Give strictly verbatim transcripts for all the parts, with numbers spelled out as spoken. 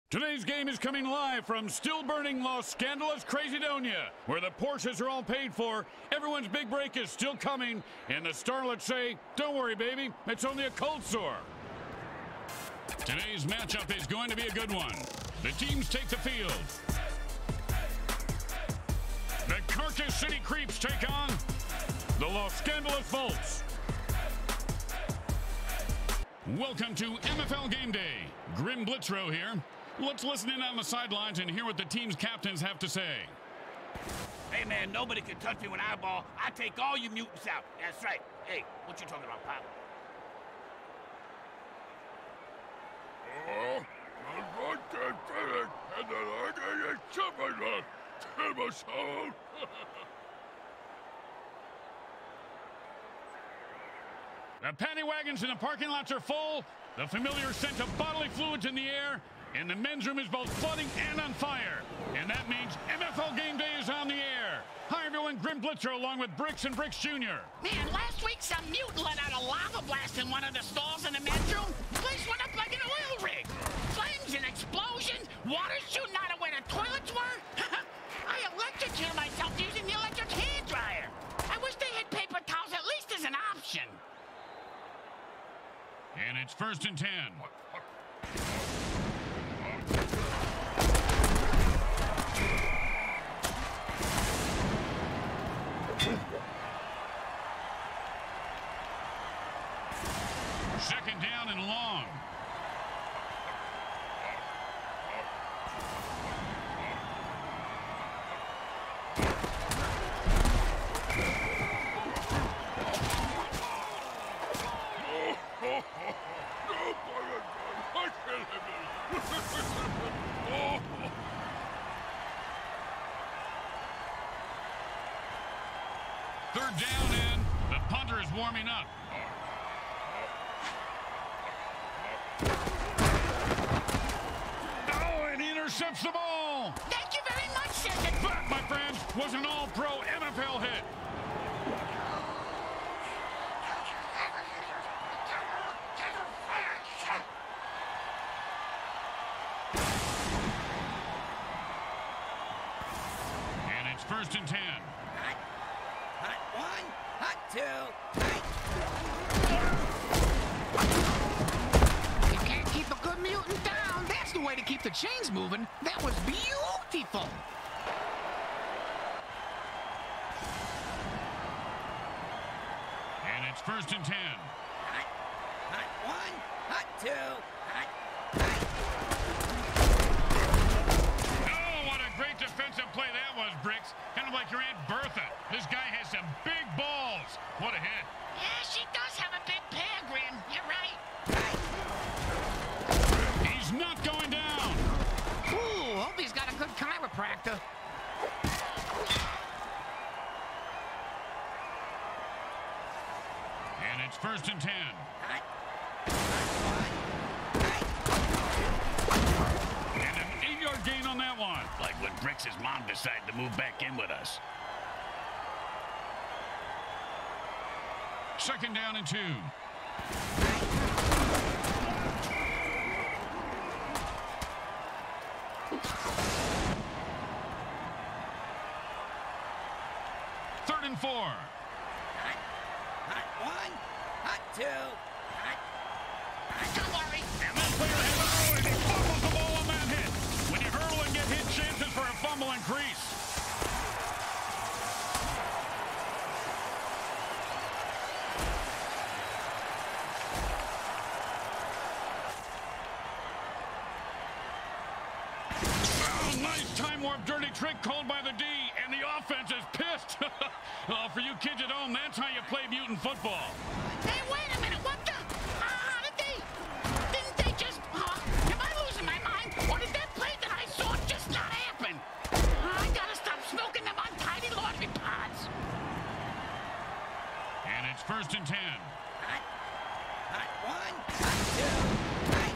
Today's game is coming live from still-burning Los Scandalous, Crazydonia, where the Porsches are all paid for, everyone's big break is still coming, and the starlets say, don't worry, baby, it's only a cold sore. Today's matchup is going to be a good one. The teams take the field. The Carcass City Creeps take on the Los Scandalous Volts. Welcome to M F L Game Day. Grim Blitzrow here. Let's listen in on the sidelines and hear what the team's captains have to say. Hey, man, nobody can touch me when I ball. I take all you mutants out. That's right. Hey, what you talking about, Pop? The paddy wagons in the parking lots are full. The familiar scent of bodily fluids in the air. And the men's room is both flooding and on fire. And that means M F L Game Day is on the air. Hi, everyone. Grim Blitzer along with Bricks and Bricks Junior Man, last week some mutant let out a lava blast in one of the stalls in the men's room. The place went up like an oil rig. Flames and explosions, water shooting out of where the toilets were. I electrocuted myself using the electric hand dryer. I wish they had paper towels at least as an option. And it's first and ten. Second down and long. Third down in. The punter is warming up. Oh, and he intercepts the ball. Thank you very much, Circuit. That, my friends, was an all-pro M F L hit. And it's first and ten. Hot, hot one, hot two, hot. You can't keep a good mutant down. That's the way to keep the chains moving. That was beautiful. And it's first and ten. Hot, hot one, hot two, hot, hot. Oh, what a great defensive play that was, Bricks. Kind of like your Aunt Bertha. This guy has some big balls. What a hit. Yeah, she does have a big pair, Grim. You're right. He's not going down. Ooh, hope he's got a good chiropractor. And it's first and ten. Hot, hot one, hot. And an eight-yard gain on that one. Like when Bricks' mom decided to move back in with us. Second down and two. Third and four. Hot, hot one, hot two, hot, hot. Don't worry. And that player has oh, and he fumbles the ball on that hit. When you hurl and get hit, chances for a fumble increase. Oh, nice time warp dirty trick called by the D, and the offense is pissed. Oh, for you kids at home, that's how you play mutant football. Hey, wait a minute. What the? How did they? Didn't they just? Huh? Am I losing my mind? Or did that play that I saw just not happen? I gotta stop smoking them untidy laundry pods. And it's first and ten. Hot, hot one, hot two, hot.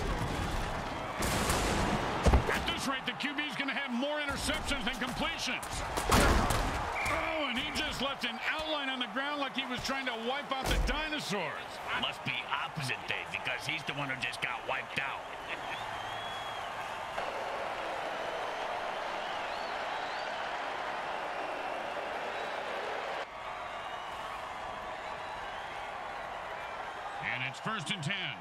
At this rate, the Q B's going to have more interceptions than completions. Oh, and he just left an outline on the ground like he was trying to wipe out the dinosaurs. Must be opposite day because he's the one who just got wiped out. And it's first and ten.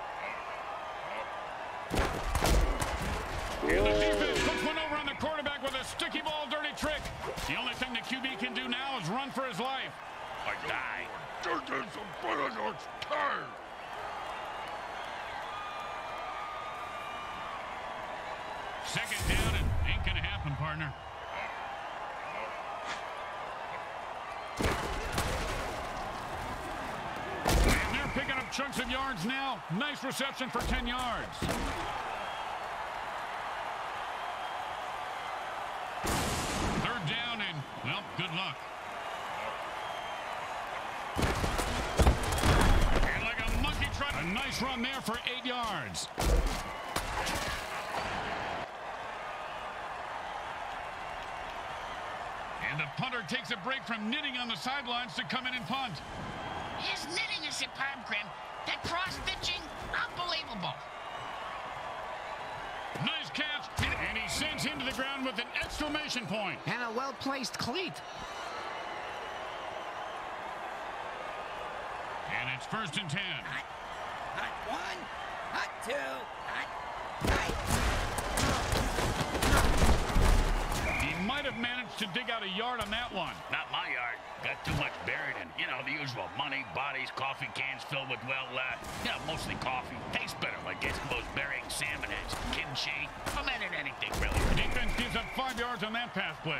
And the defense puts one over on the quarterback with a sticky ball dirty trick. The only thing the Q B can do now is run for his life. Or die. Second down and ain't gonna happen, partner. And they're picking up chunks of yards now. Nice reception for ten yards. Third down and, well, good luck. And like a monkey trot, a nice run there for eight yards. And the punter takes a break from knitting on the sidelines to come in and punt. His knitting is superb, Grim. That cross-stitching, unbelievable. Nice catch, and he sends him to the ground with an exclamation point. And a well-placed cleat. And it's first and ten. Hot, hot one, hot two, hot, hot. He might have managed to dig out a yard on that one. Not my yard. Got too much buried in, you know, the usual money, bodies, coffee cans filled with, well, uh, you know, mostly coffee. Tastes better, like I suppose burying salmon heads, kimchi, fermented anything, really. The defense gives up five yards on that pass play.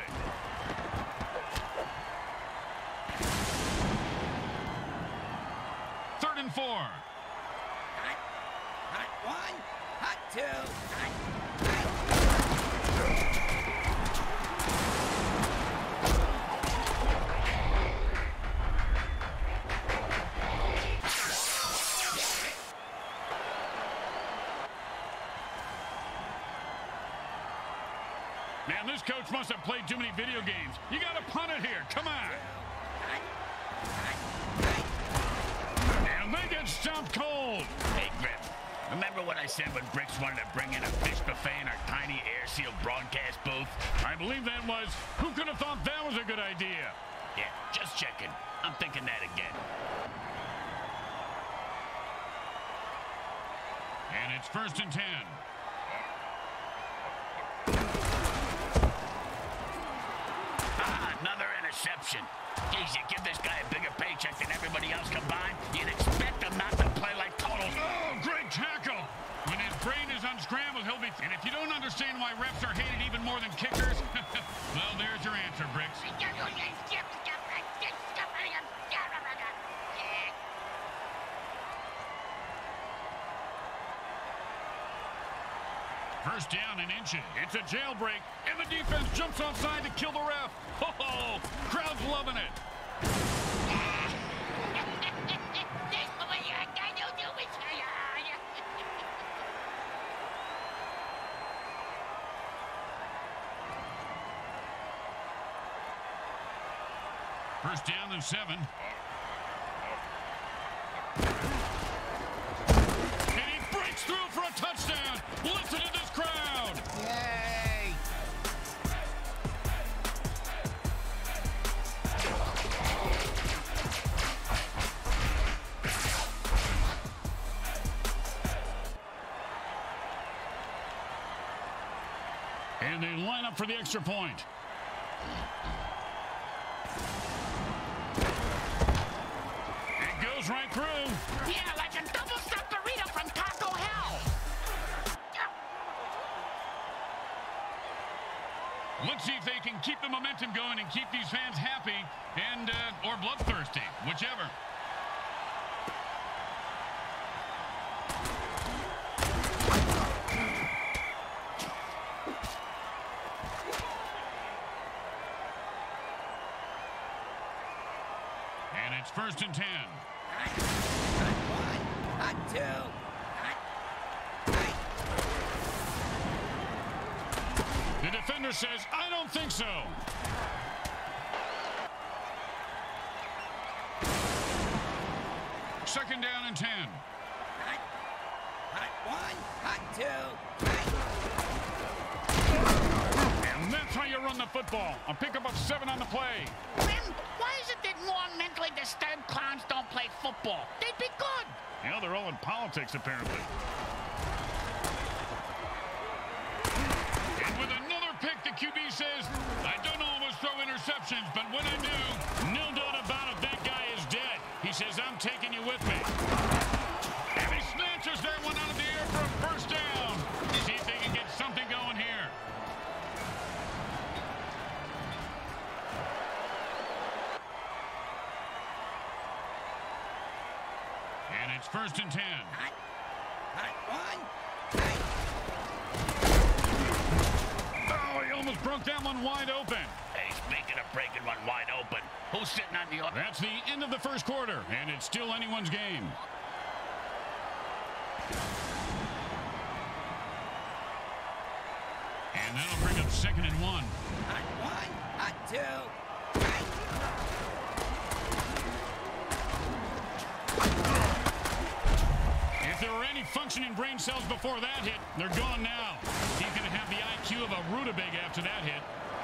Third and four. Hot, hot one, hot two, hot, hot. Man, this coach must have played too many video games. You got to punt it here. Come on. And they get stomped cold. Hey, Grip, remember what I said when Bricks wanted to bring in a fish buffet in our tiny air-sealed broadcast booth? I believe that was, who could have thought that was a good idea? Yeah, just checking. I'm thinking that again. And it's first and ten. Ah, another interception. Geez, you give this guy a bigger paycheck than everybody else combined, you'd expect him not to play like total. Oh, great tackle. When his brain is unscrambled, he'll be... And if you don't understand why refs are hated even more than kickers, well, there's your answer, Bricks. First down and inches. It's a jailbreak, and the defense jumps offside to kill the ref. Oh, crowd's loving it. First down and seven. And he breaks through for a touchdown. Listen to this crowd. Yay! And they line up for the extra point. It goes right through. Yeah, like a double-stuffed burrito from Taco Hell. Let's see if they can keep the momentum going and keep these fans happy and, uh, or bloodthirsty, whichever. And it's first and ten. Hot, hot one, hot two, hot, hot. The defender says, I don't think so. Second down and ten. Hot, hot one, hot two, hot. And that's how you run the football. A pickup of seven on the play. Grim, why is it that more mentally disturbed clowns don't play football? They'd be good. Yeah, they're all in politics, apparently. And with another pick, the Q B says, I don't always throw interceptions, but when I do, no doubt about it, that guy is dead. He says, I'm taking you with me. And he snatches that one out of the air for a first down. See if they can get something going here. And it's first and ten. Hot. Hot one. Hot. Oh, he almost broke that one wide open. Hey, speaking of breaking one wide open, who's sitting on the... That's the end of the first quarter, and it's still anyone's game. And that'll bring up second and one. Hot one. Hot two. Hot. If there were any functioning brain cells before that hit, they're gone now. He's going to have the I Q of a rutabaga after that hit.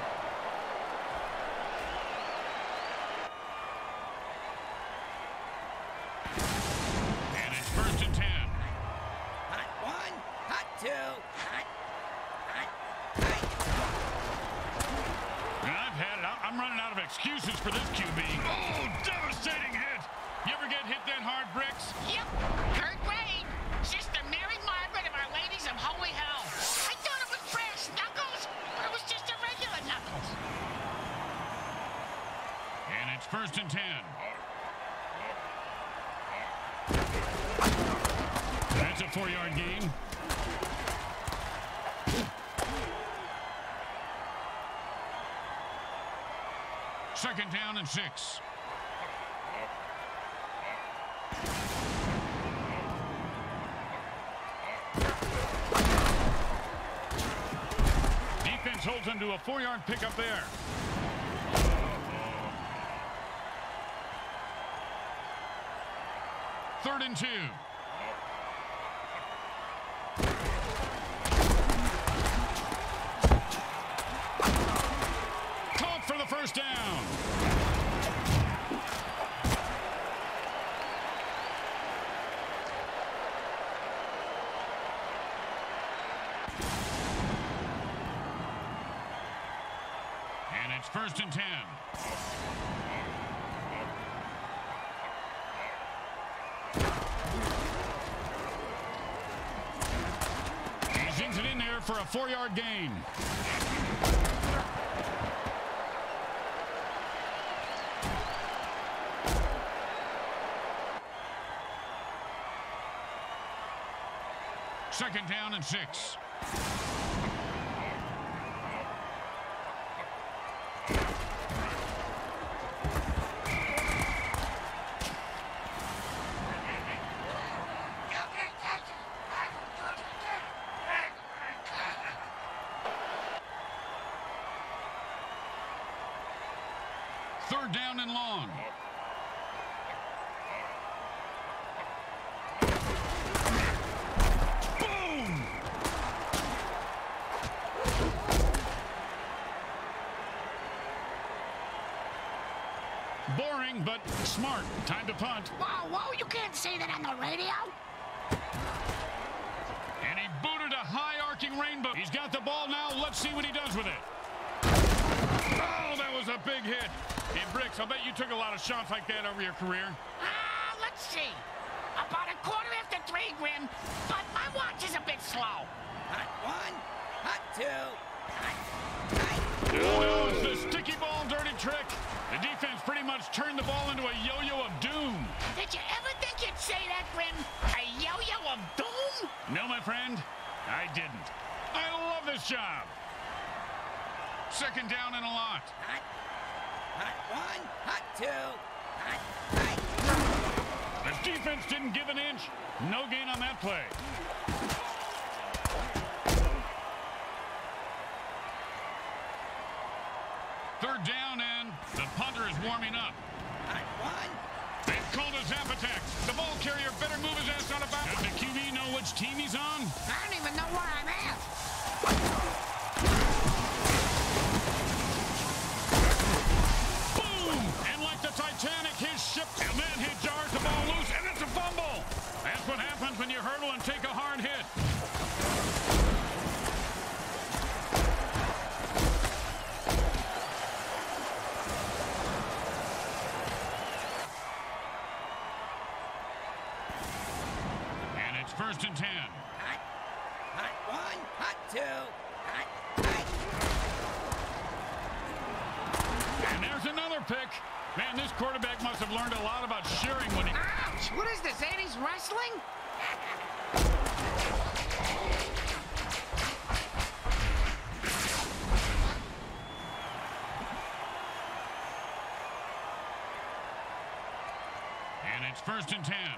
And it's first and ten. Hot one. Hot two. Hot. Hot. Hot. And I've had it. I'm running out of excuses for this Q B. Oh, devastating hit. You ever get hit that hard, Bricks? Yep, Kurt Wade, Sister Mary Margaret of Our Ladies of Holy Hell. I thought it was brass knuckles, but it was just a regular knuckles. And it's first and ten. That's a four-yard gain. Second down and six. Defense holds him to a four-yard pickup there. Third and two. Caught for the first down. And it's first and ten. He zings it in there for a four-yard gain. Second down and six. Third down and long. Boom! Boring, but smart. Time to punt. Whoa, whoa, you can't say that on the radio. And he booted a high-arcing rainbow. He's got the ball now. Let's see what he does with it. Oh, that was a big hit. Hey, Bricks, I bet you took a lot of shots like that over your career. Ah, let's see. About a quarter after three, Grim, but my watch is a bit slow. Hot one. Hot two. Hot. Hot. Oh, no, it's the sticky ball dirty trick. The defense pretty much turned the ball into a yo-yo of doom. Did you ever think you'd say that, Grim? A yo-yo of doom? No, my friend, I didn't. I love this job. Second down and a lot. Hot. Hot one. Hot two. Hot. Hot. The defense didn't give an inch. No gain on that play. Third down, and the punter is warming up. Hot one. They've called a zap attack. The ball carrier better move his ass out of bounds. Does the Q B know which team he's on? I don't even know where I'm at. what happens when you hurdle and take a hard hit. And it's first and ten. Hot. Hot one. Hot two. Hot. Hot. And there's another pick. Man, this quarterback must have learned a lot about shearing when he... Ouch! What is this, eighties wrestling? And it's first and ten.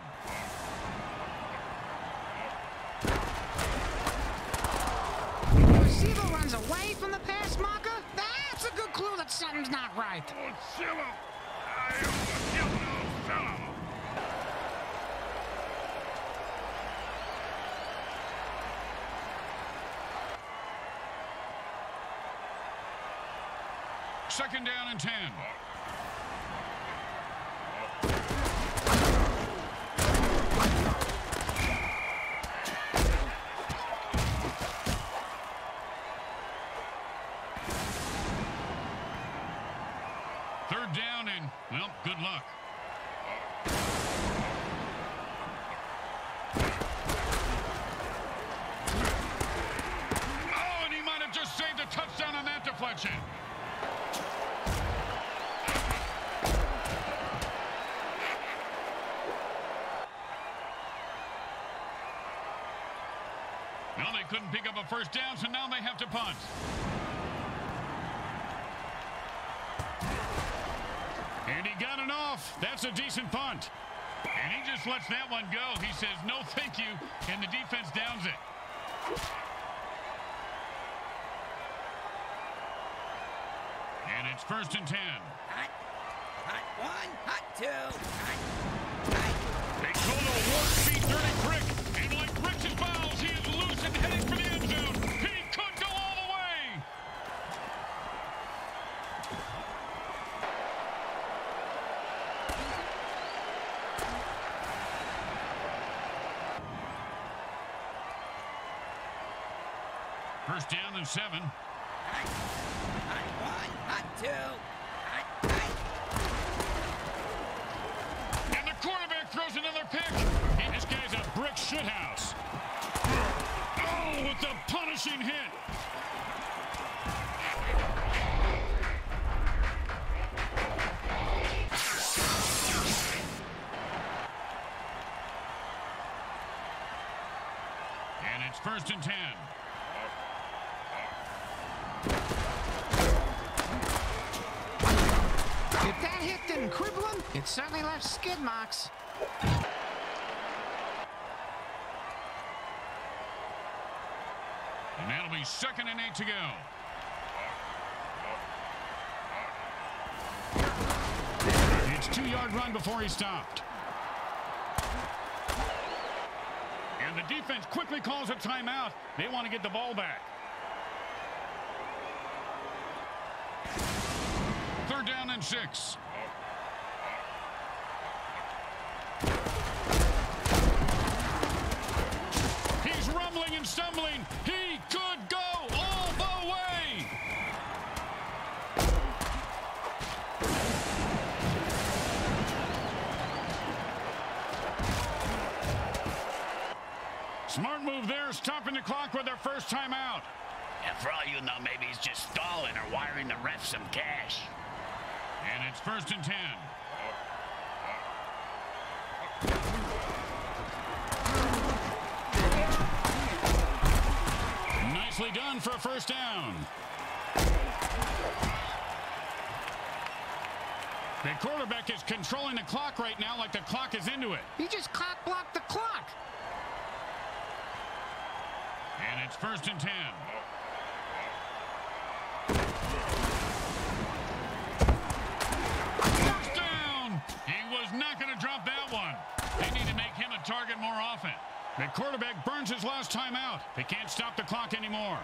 Receiver runs away from the pass marker? That's a good clue that something's not right. Second down and ten. Third down and, well, good luck. Oh, and he might have just saved a touchdown on that deflection. Well, they couldn't pick up a first down, so now they have to punt. And he got it off. That's a decent punt. And he just lets that one go. He says, no, thank you, and the defense downs it. And it's first and ten. Hot. Hot one. Hot two. Hot. Hot. They call it a warp speed dirty prick. And like Rich's balls, he is loose and heading for the end zone. He could go all the way. First down and seven. Hot. Hot one. Hot two. Hot. Hot. And the quarterback throws another pick. And this guy's a brick shithouse. Oh, with the punishing hit. And it's first and ten. If that hit didn't cripple him, it certainly left skid marks. And that'll be second and eight to go. It's two-yard run before he stopped. And the defense quickly calls a timeout. They want to get the ball back. Third down and six. He's rumbling and stumbling. He could go all the way. Smart move there, stopping the clock with their first timeout. And for all you know, maybe he's just stalling or wiring the ref some cash. And it's first and ten. Nicely done for a first down. The quarterback is controlling the clock right now like the clock is into it. He just cock blocked the clock. And it's first and ten. First down. He was not going to drop that one. They need to make him a target more often. The quarterback burns his last time out. They can't stop the clock anymore.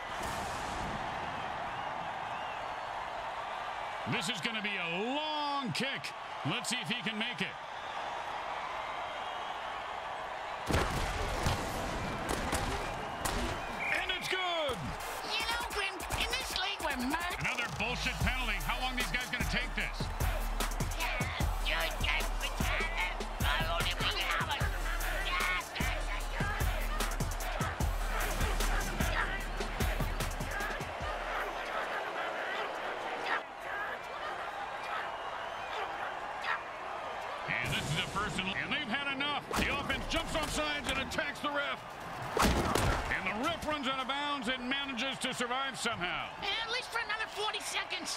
This is going to be a long kick. Let's see if he can make it. And it's good. You know, Grim, in this league we're murdered. Another bullshit penalty. How long are these guys going to take this? And this is a personal, and they've had enough. The offense jumps on sides and attacks the ref. And the ref runs out of bounds and manages to survive somehow. At least for another forty seconds.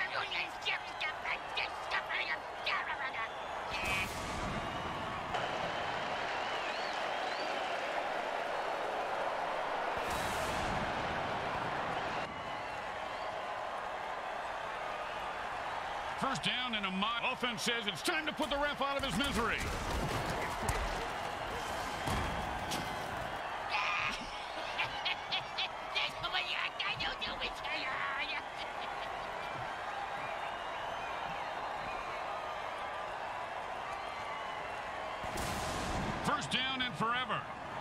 First down and a mock. Offense says it's time to put the ref out of his misery. First down and forever.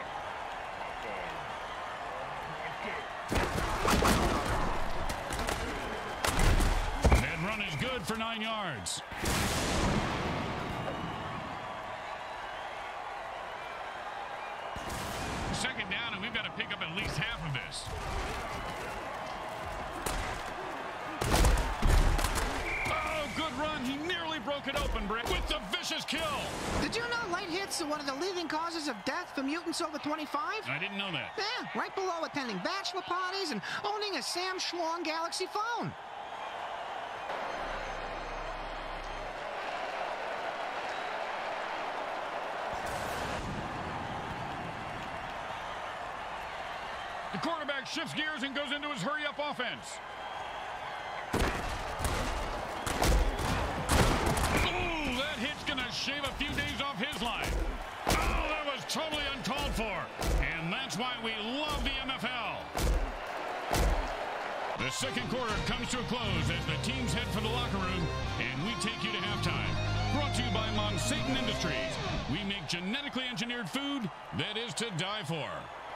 That run is good for nine yards. Second down, and we've got to pick up at least half of this. Oh, good run. He nearly broke it open, Brick, with the vicious kill. Did you know light hits are one of the leading causes of death for mutants over twenty-five? I didn't know that. Yeah, right below attending bachelor parties and owning a Sam Schwong Galaxy phone. The quarterback shifts gears and goes into his hurry-up offense. Ooh, that hit's going to shave a few days off his life. Oh, that was totally uncalled for. And that's why we love the M F L. The second quarter comes to a close as the teams head for the locker room, and we take you to halftime. Brought to you by Monsatan Industries. We make genetically engineered food that is to die for.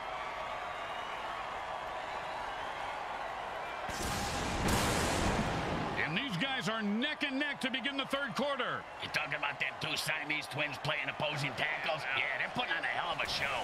And these guys are neck and neck to begin the third quarter. You talking about them two Siamese twins playing opposing tackles? Yeah, they're putting on a hell of a show.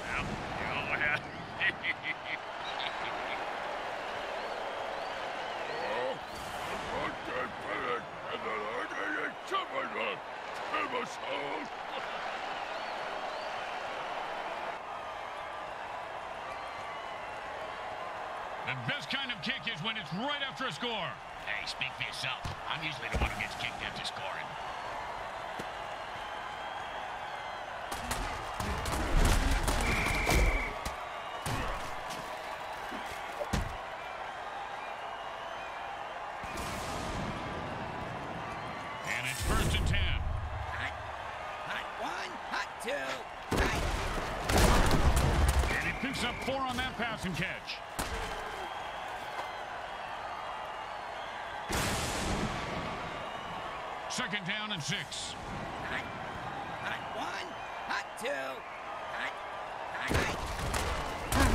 The best kind of kick is when it's right after a score. Hey, speak for yourself. I'm usually the one who gets kicked after scoring. And it's first and ten. Hot, hot one, hot two, hot. And he picks up four on that passing catch. Second down and six. Hot, hot one, hot two, hot, hot, hot.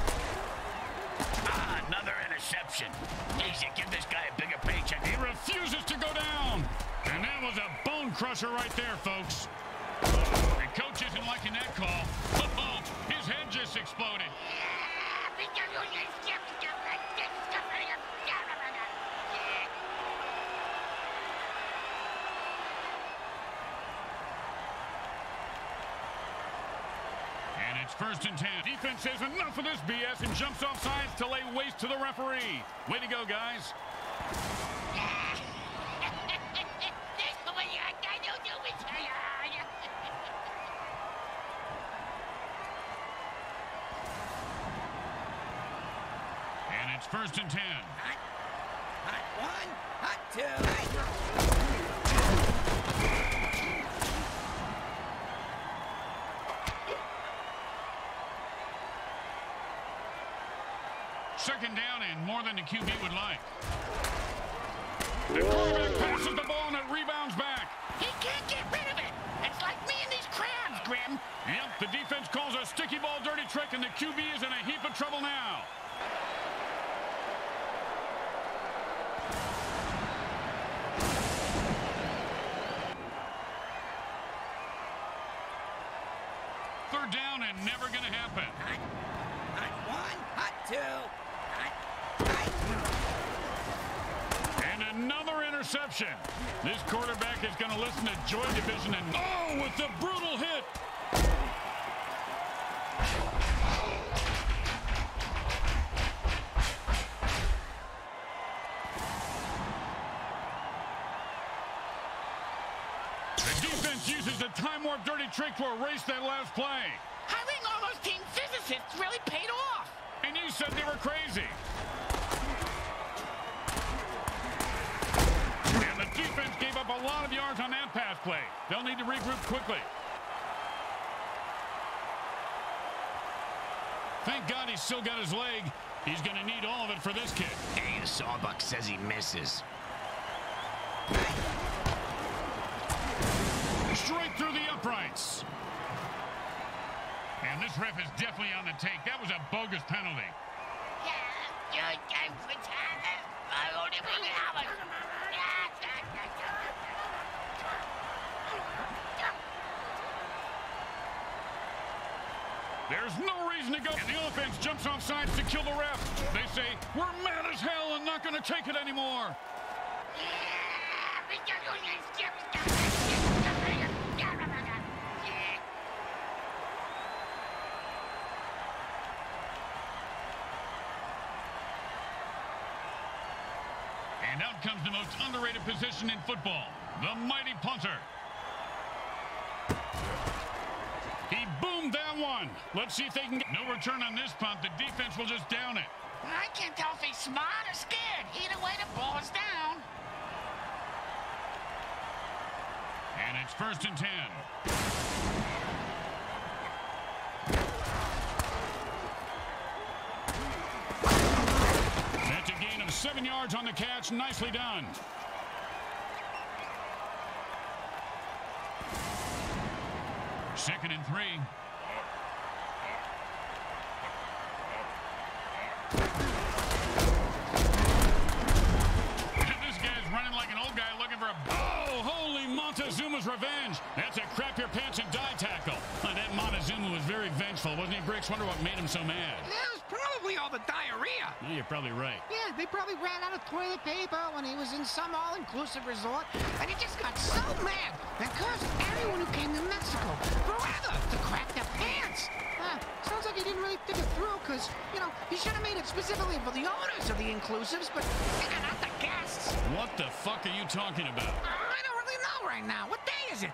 Ah, another interception. Easy, give this guy a bigger paycheck. He refuses to go down. And that was a bone crusher right there, folks. The coach isn't liking that call. Oh, his head just exploded. And it's first and ten. Defense says enough of this B S and jumps off sides to lay waste to the referee. Way to go, guys. And it's first and ten. Hot, hot one, hot two, hot. Second down and more than the Q B would like. The quarterback passes the ball and it rebounds back. He can't get rid of it. It's like me and these crabs, Grim. Yep, the defense calls a sticky ball dirty trick, and the Q B is in a heap of trouble now. Third down and never going to happen. Hot, hot one, hot two, hot, hot. And another interception. This quarterback is going to listen to Joy Division and oh, with the brutal hit. Uses the time warp dirty trick to erase that last play. Hiring all those team physicists really paid off. And you said they were crazy. And the defense gave up a lot of yards on that pass play. They'll need to regroup quickly. Thank God he's still got his leg. He's going to need all of it for this kick. Hey, the Sawbuck says he misses. Straight through the uprights. And this ref is definitely on the take. That was a bogus penalty. There's no reason to go. And the offense jumps off sides to kill the ref. They say, we're mad as hell and not going to take it anymore. And out comes the most underrated position in football, the mighty punter. He boomed that one. Let's see if they can get no return on this punt. The defense will just down it. I can't tell if he's smart or scared. Either way, the ball is down. And it's first and ten. That's a gain of seven yards on the catch. Nicely done. Second and three. This guy's running like an old guy looking for a... Oh, holy Montezuma's revenge. That's a crap your pants and die tackle. Oh, that Montezuma was very vengeful, wasn't he, Bricks? Wonder what made him so mad. It was probably all the diarrhea. Yeah, you're probably right. Yeah, they probably ran out of toilet paper when he was in some all-inclusive resort, and he just got so mad and cursed everyone who came to Mexico forever to crap their pants. Uh, sounds like he didn't really think it through, because, you know, he should have made it specifically for the owners of the inclusives, but uh, not the guests. What the fuck are you talking about? I don't really know right now. What day is it?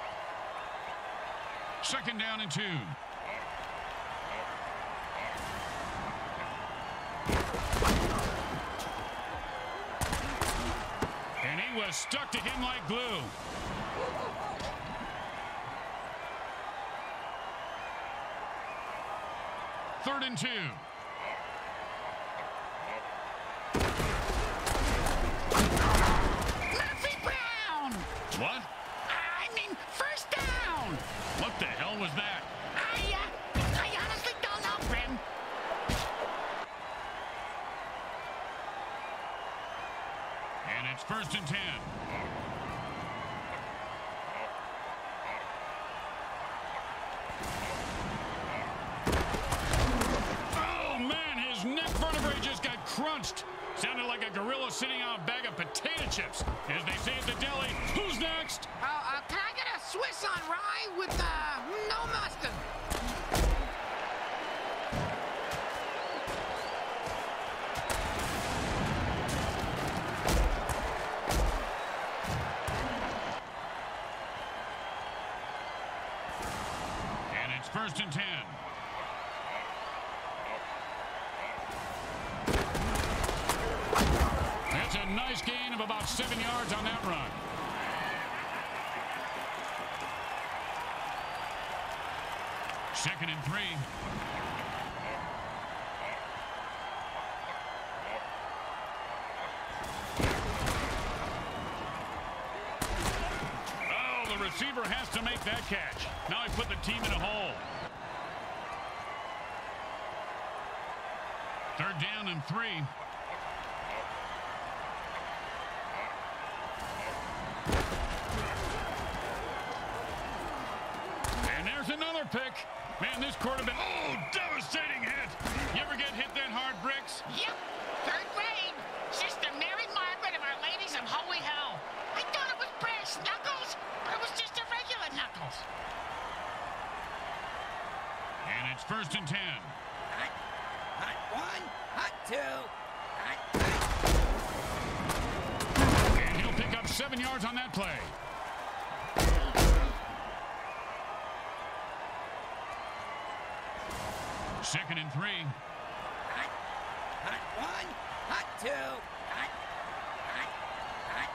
Second down and two. And he was stuck to him like glue. Third and two. Murphy Brown! What? I mean, first down! What the hell was that? I, uh, I honestly don't know, Brim. And it's first and ten. Oh, man, his neck vertebrae just got crunched. Sounded like a gorilla sitting on a bag of potato chips. As they say at the deli, who's next? Uh, uh, can I get a Swiss on rye with, uh, no mustard? And it's first and ten. That's a nice gain of about seven yards on that run. Second and three. Oh, the receiver has to make that catch. Now he put the team in a hole. Third down and three. And there's another pick. Man, this quarterback. Oh, devastating hit. You ever get hit that hard, Bricks? Yep, third grade. Sister Mary Margaret of Our Ladies of Holy Hell. I thought it was brass knuckles, but it was just a regular knuckles. And it's first and ten. Hot, hot one, hot two, hot, hot. And he'll pick up seven yards on that play. Second and three. Hot, hot one, hot two, hot, hot, hot,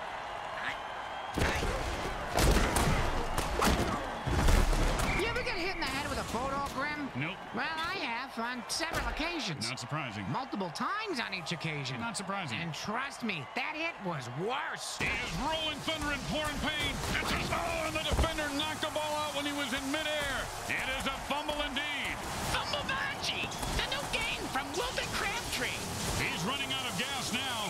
hot, hot. You ever get hit in the head with a photo, Grim? Nope. Well, I have on several occasions. Not surprising. Multiple times on each occasion. Not surprising. And trust me, that hit was worse. He is rolling thunder and pouring pain. It's a, oh, and the defender knocked the ball out when he was in midair. It is a fumble indeed. Fumblebachi, the new game from Wilton Crabtree. He's running out of gas now.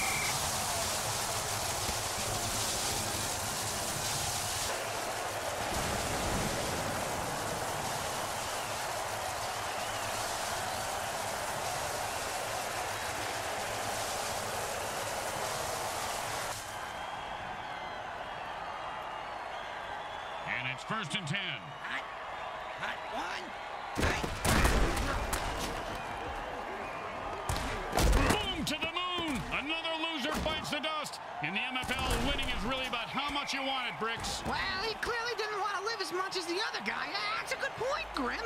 And it's first and ten. Hot, hot one, hot. Boom to the moon. Another loser bites the dust. In the M F L, winning is really about how much you want it, Bricks. Well, he clearly didn't want to live as much as the other guy. That's a good point, Grim.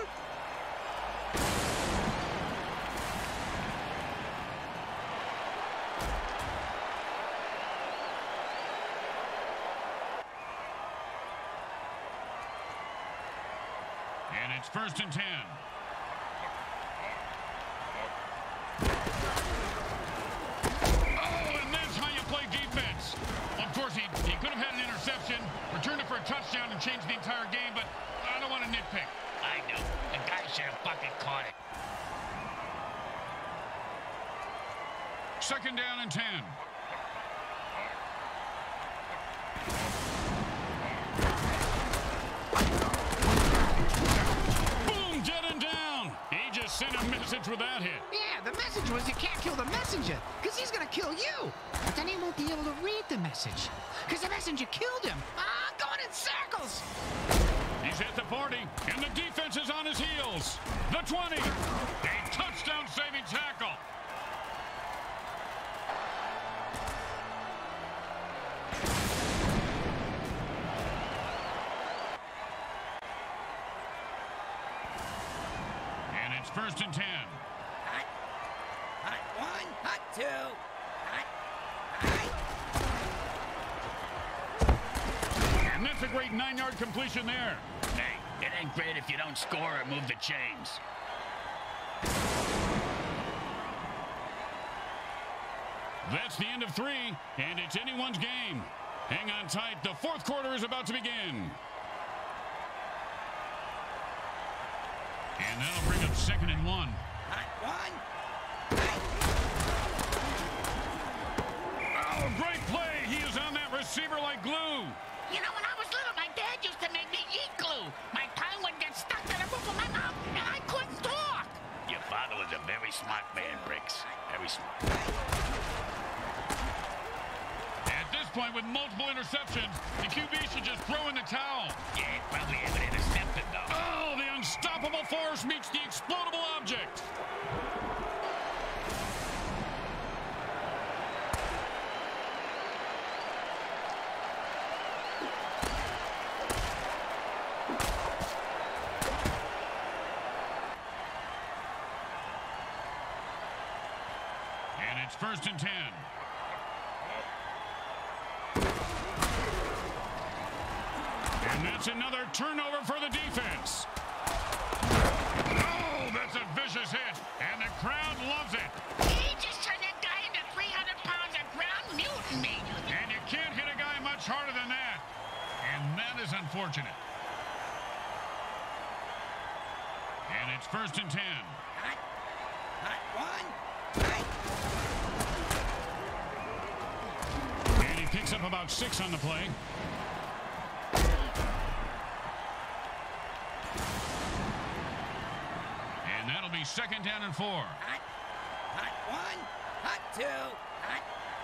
And it's first and ten. Oh, and that's how you play defense. Of course, he, he could have had an interception, returned it for a touchdown, and changed the entire game, but I don't want to nitpick. I do. The guy should have fucking caught it. Second down and ten. Boom, dead and down. He just sent a message with that hit. Yeah, the message was you can't kill the messenger, because he's going to kill you. But then he won't be able to read the message, because the messenger killed him. Ah, I'm going in circles. He's hit the forty, and the defense is on his heels. The twenty. A touchdown-saving tackle. And it's first and ten. Hot, hot one, hot two, hot, hot. And that's a great nine-yard completion there. Hey, it ain't great if you don't score or move the chains. That's the end of three, and it's anyone's game. Hang on tight. The fourth quarter is about to begin. And that'll bring up second and one. Hot one, hot. Oh, great play. He is on that receiver like glue. You know, when I was little, my dad used to make me eat glue. My tongue would get stuck to the roof of my mouth, and I couldn't talk. Your father was a very smart man, Bricks. Very smart. At this point, with multiple interceptions, the Q B should just throw in the towel. Yeah, he'd probably have it intercepted, though. Oh, the unstoppable force meets the explodable object. And it's first and ten. And that's another turnover for the defense. Oh, that's a vicious hit, and the crowd loves it. He just turned that guy into three hundred pounds of ground mutant meat. And you can't hit a guy much harder than that. And that is unfortunate. And it's first and ten. Hot, Hot one. Hot. And he picks up about six on the play. And that'll be second down and four. Hot. Hot one. Hot two. Hot.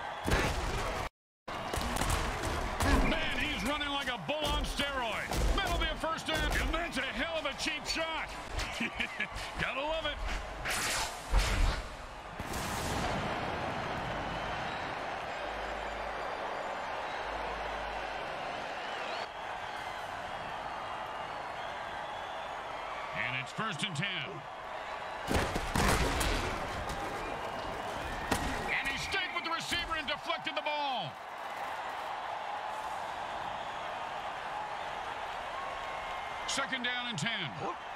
Man, he's running like a bull on steroids. That'll be a first down. And that's a hell of a cheap shot. Gotta love it. And it's first and ten. And he stayed with the receiver and deflected the ball. Second down and ten.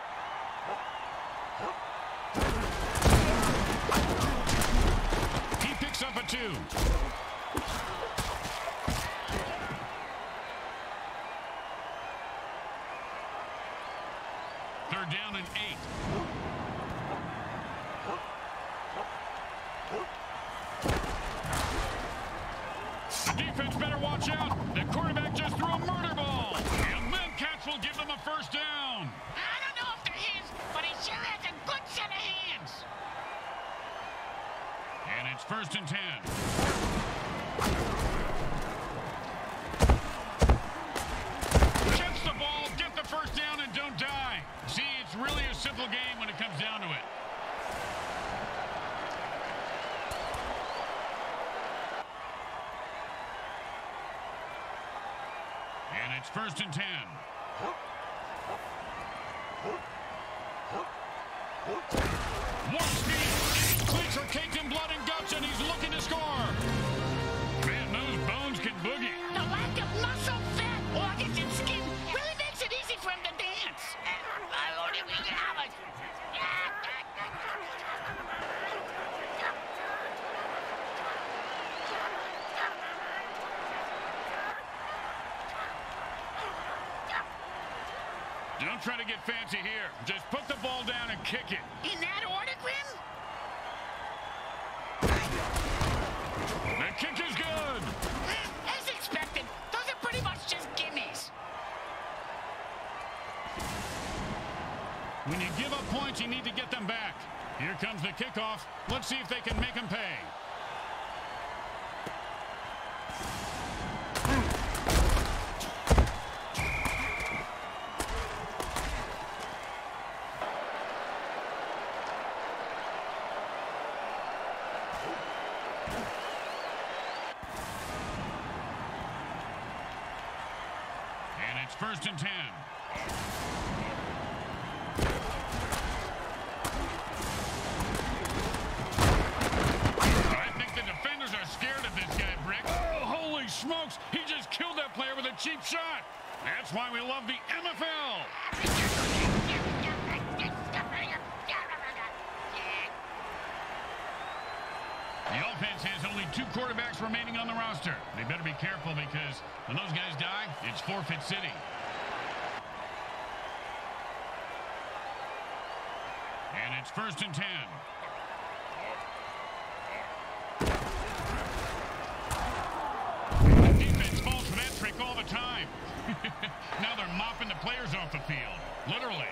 He picks up a two. Third down and eight. The defense better watch out. The quarterback just threw a murder ball. And then Cats will give them a first down. I don't know if they're his, but he sure has a good set of hands. And it's first and ten. Catch the ball, get the first down, and don't die. See, it's really a simple game when it comes down to it. And it's first and ten. One speed. Cleats are caked in blood and guts, and he's looking to score. Man, those bones can boogie. The lack of muscle, fat, organs, and skin really makes it easy for him to dance. Don't try to get fancy here. Just put the ball down and kick it. In that order, Grim? The kick is good. As expected, those are pretty much just gimmies. When you give up points, you need to get them back. Here comes the kickoff. Let's see if they can make them pay. And it's first and ten. Smokes, he just killed that player with a cheap shot. That's why we love the M F L. The offense has only two quarterbacks remaining on the roster. They better be careful because when those guys die, it's forfeit city. And it's first and ten. All the time. Now they're mopping the players off the field. Literally.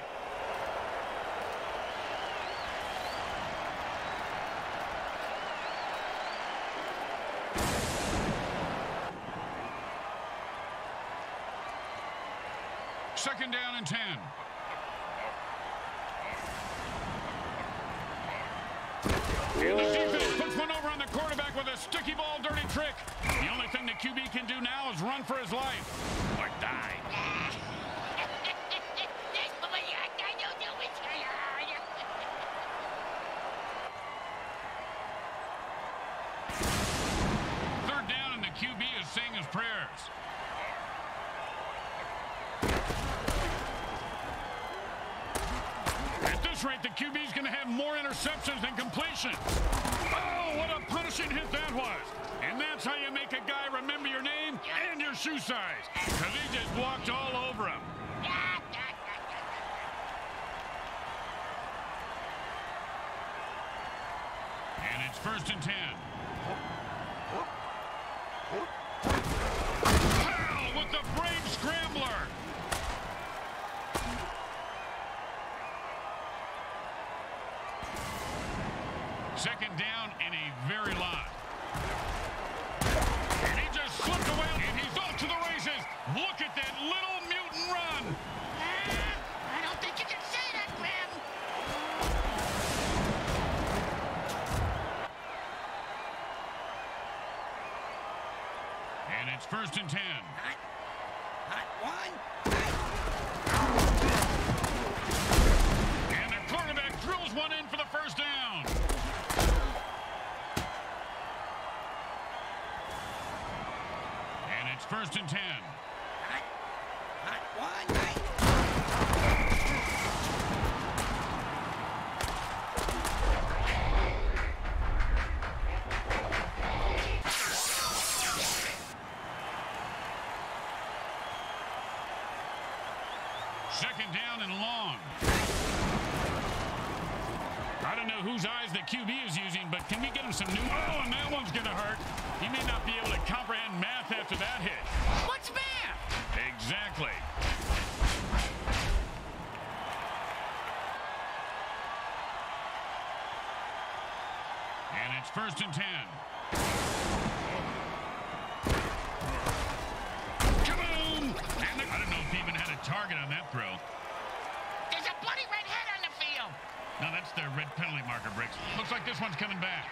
Second down and ten. And the defense puts one over on the quarterback with a sticky ball dirty trick. The only thing the Q B can do now is run for his life. Or die. Third down and the Q B is saying his prayers. At this rate, the Q B is going to have more interceptions than completions. Oh, what a punishing hit that was. And that's how you make a guy remember your name and your shoe size. Because he just walked all over him. it's first and ten. Powell with the brain scrambler. Second down and a very lot. And he just slipped away, and he's off to the races. Look at that little mutant run. Uh, I don't think you can say that, Grim. And it's first and ten. Hot. Hot one. And the quarterback drills one in for the first down. And it's first and ten. Hot. Hot one. Second down and long. I don't know whose eyes the Q B is using, but can we get him some new... Oh, and that one's going to hurt. He may not be able to comprehend math after that hit. What's math? Exactly. And it's first and ten. Kaboom! And the, I don't know if he even had a target on that throw. There's a bloody red head on the field. No, that's their red penalty marker, Bricks. Looks like this one's coming back.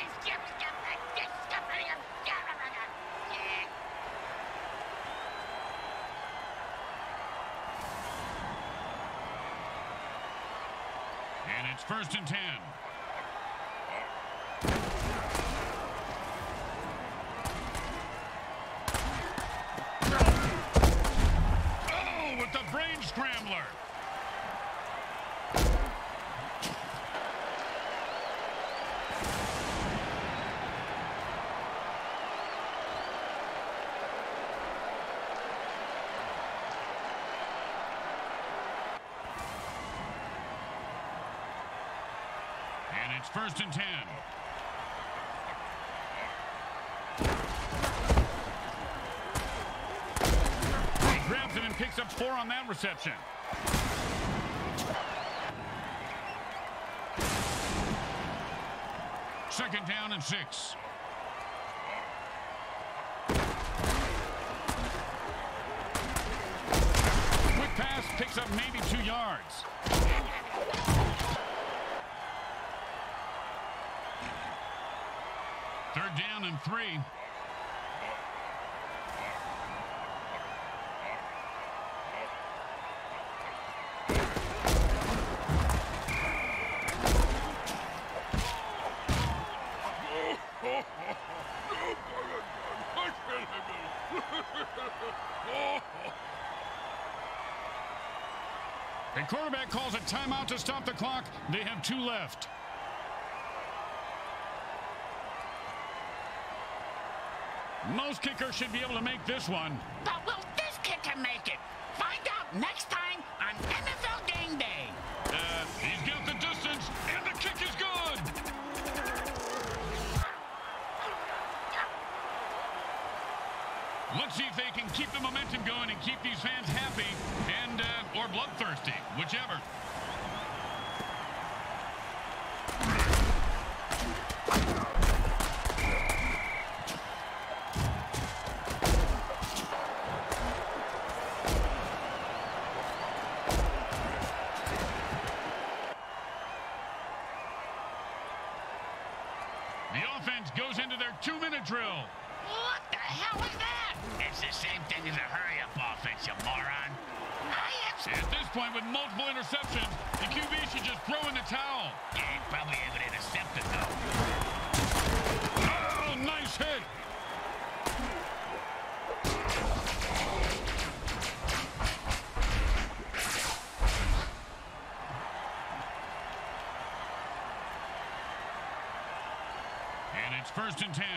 And it's first and ten. Oh, with the brain scrambler. And it's first and ten. He grabs it and picks up four on that reception. Second down and six. Quick pass picks up maybe two yards. Third down and three. The quarterback calls a timeout to stop the clock. They have two left. Most kickers should be able to make this one. But will this kicker make it? Find out next time on N F L Game Day. Uh, he's got the distance, and the kick is good. Let's see if they can keep the momentum going and keep these fans happy and uh, or bloodthirsty, whichever. The offense goes into their two-minute drill. What the hell is that? It's the same thing as a hurry-up offense, you moron. I am... At this point, with multiple interceptions, the Q B should just throw in the towel. Yeah, he's probably able to intercept it, though. Oh, nice hit. And it's first and ten.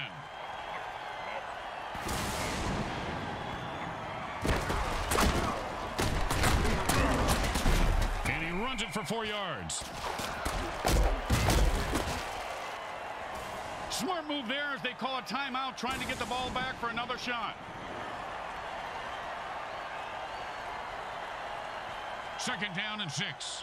And he runs it for four yards. Smart move there as they call a timeout, trying to get the ball back for another shot. Second down and six.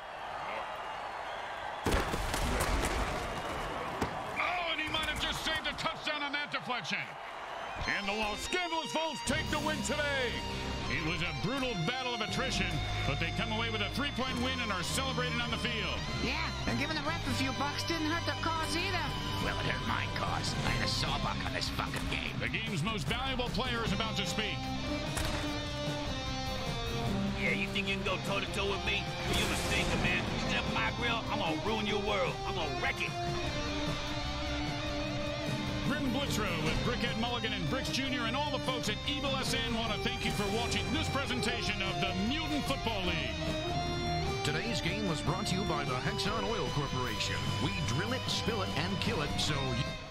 Oh, and he might have just saved a touchdown on that deflection. And the Los Angeles Wolves take the win today. It was a brutal battle of attrition, but they come away with a three-point win and are celebrating on the field. Yeah, and giving the ref a few bucks didn't hurt their cause either. Well, it hurt my cause. I had a sawbuck on this fucking game. The game's most valuable player is about to speak. Yeah, you think you can go toe-to-toe with me? Well, you're mistaken, man. You step my grill, I'm gonna ruin your world. I'm gonna wreck it. Grim Blitzrow with Brickhead Mulligan and Bricks Junior and all the folks at Evil S N want to thank you for watching this presentation of the Mutant Football League. Today's game was brought to you by the Hexon Oil Corporation. We drill it, spill it, and kill it, so you...